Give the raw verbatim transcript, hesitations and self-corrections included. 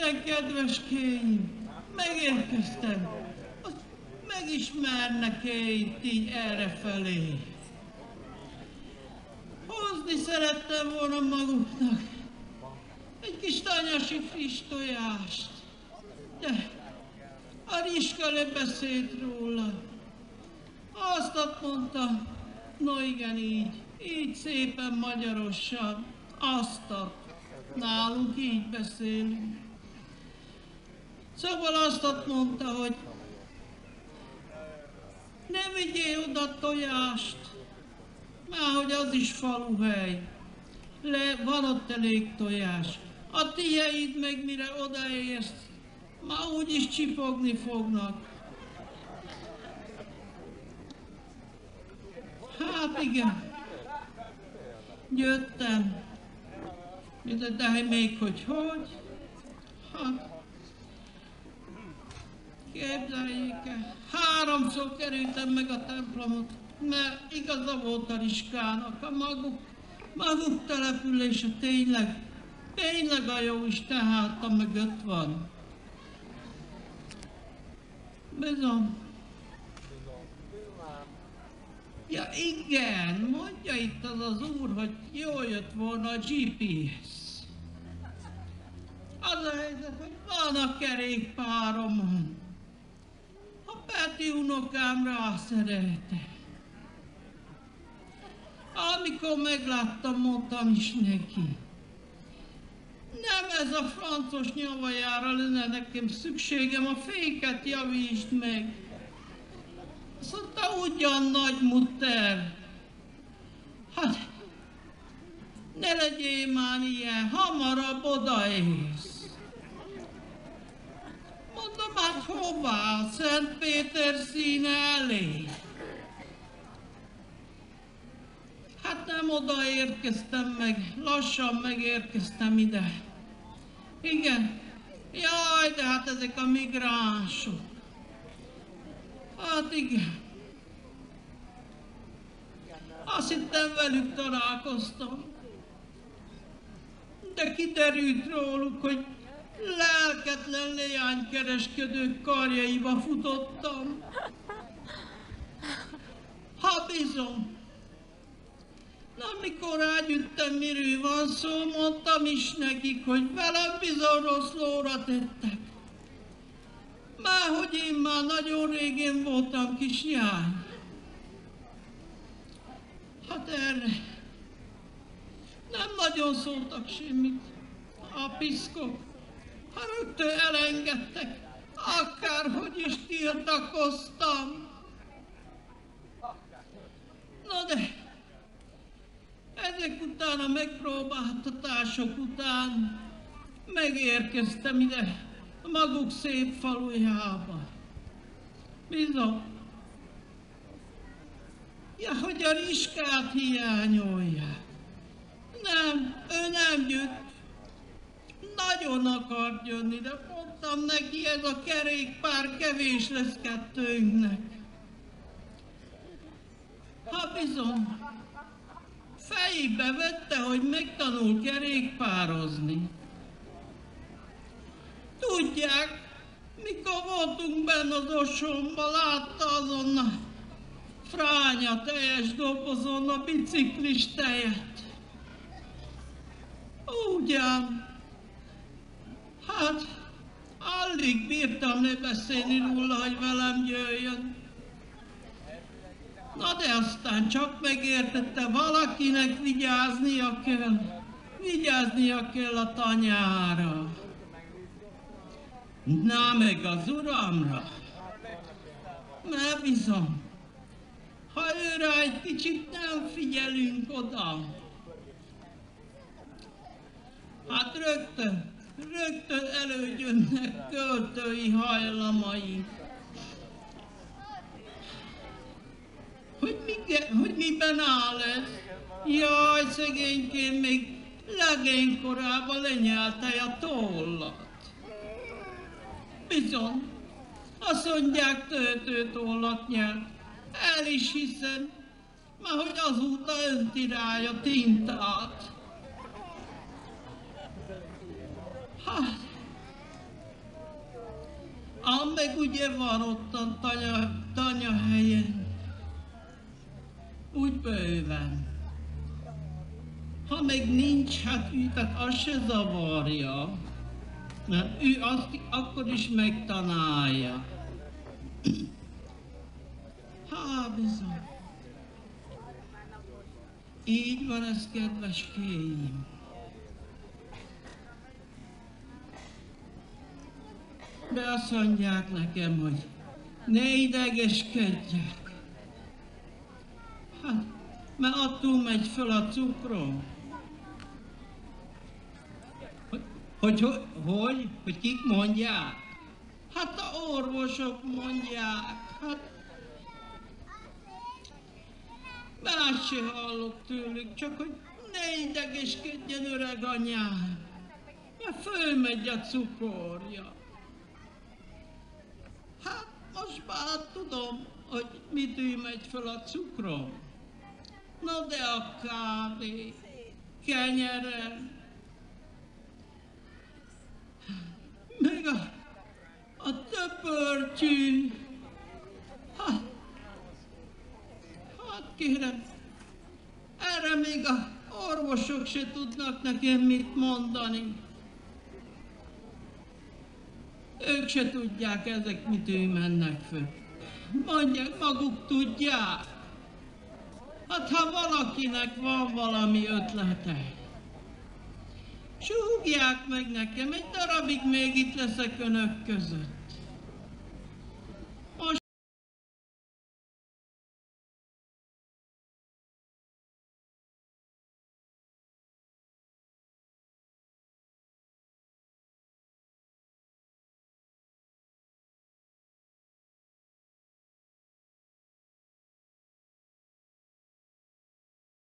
Igen, kedveskéim, megérkeztem. Azt megismernek-e itt így errefelé? Hozni szerettem volna maguknak egy kis tanyasi friss tojást, de a Rizska lebeszélt róla. Azt mondta, no igen, így, így szépen magyarosan, azt nálunk így beszélünk. Szóval azt mondta, hogy ne vigyél oda tojást, már hogy az is faluhely. Le, van ott elég tojás. A tieid meg mire odaérsz, már úgyis csipogni fognak. Hát igen, jöttem. De, de még hogy hogy? Hát, képzeljék el, háromszor kerültem meg a templomot, mert igaza volt a Rizskának, a maguk, maguk települése tényleg, tényleg a jó Isten háta mögött van. Bizony. Ja igen, mondja itt az az úr, hogy jól jött volna a gé pé es. Az a helyzet, hogy van a kerékpáromon. A Peti unokám rászerelte. Amikor megláttam, mondtam is neki. Nem ez a francos nyavajára lenne nekem szükségem, a féket javítsd meg. Azt mondta, ugyan nagy mutter. Hát, ne legyél már ilyen, hamarabb odaérsz. Mondom, hát hová? Szent Péter színe elé. Hát nem odaérkeztem meg, lassan megérkeztem ide. Igen, jaj, de hát ezek a migránsok. Hát igen. Azt hittem velük találkoztam. De kiderült róluk, hogy lelketlen leánykereskedők karjaiba futottam. Ha bizony. Na, amikor rágyüttem, miről van szó, mondtam is nekik, hogy velem bizony rossz lóra tettek. Már hogy én már nagyon régén voltam kis jány. Hát erre nem nagyon szóltak semmit a piszkok. Ha rögtön elengedtek, akárhogy is tiltakoztam. Na de, ezek után, a megpróbáltatások után megérkeztem ide, a maguk szép falujába. Bizony. Ja, hogy a Rizskát hiányolják. Nem, ő nem jött. Nagyon akart jönni, de mondtam neki, ez a kerékpár kevés lesz kettőnknek. Ha bizony, fejébe vette, hogy megtanul kerékpározni. Tudják, mikor voltunk benne az Osonban, látta azon a fránya teljes dobozon a biciklistejet. Ugyan, hát alig bírtam lebeszélni róla, hogy velem jöjjön. Na de aztán csak megértette, valakinek vigyáznia kell, vigyáznia kell a tanyára. Na meg az uramra. Mert bizony, ha őre egy kicsit nem figyelünk oda, hát rögtön, rögtön előjönnek költői hajlamai. Hogy, mi, hogy miben áll ez? Jaj, szegénykém, még legénykorában lenyelte a tollat. Bizony, azt mondják, töltőtollat nyert. El is hiszem, már hogy azóta önti rá a tintát. Hát, Ám meg ugye van ottan tanya, tanya helyen. Úgy bőven. Ha meg nincs, hát ő, tehát az se zavarja. Mert ő azt akkor is megtanálja. Há, bizony. Így van ez, kedveskéim. De azt mondják nekem, hogy ne idegeskedjek. Hát, mert attól megy föl a cukrom. Hogy, hogy, hogy, hogy, hogy kik mondják? Hát a orvosok mondják. Hát, más se hallok tőlük, csak hogy ne idegeskedjen, öreg anyám, mert fölmegy a cukorja. Hát most már tudom, hogy mitől megy föl a cukrom. Na de a kávé, kenyere, meg a, a töpörtyű, hát, hát kérem, erre még a orvosok se tudnak nekem mit mondani. Ők se tudják, ezek mitől mennek föl. Mondják, maguk tudják. Hát ha valakinek van valami ötlete, súgják meg nekem, egy darabig még itt leszek önök között.